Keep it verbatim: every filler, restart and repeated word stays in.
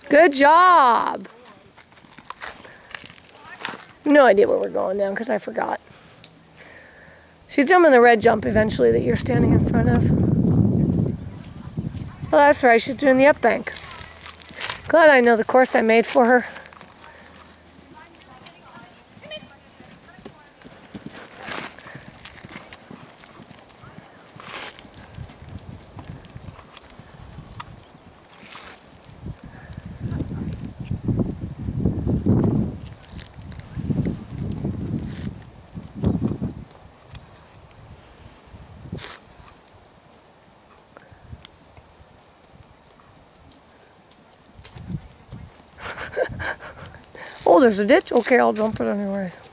Good job. No idea where we're going now because I forgot. She's jumping the red jump eventually that you're standing in front of. Well, that's right. She's doing the up bank. Glad I know the course I made for her. Oh, there's a ditch? Okay, I'll jump it anyway.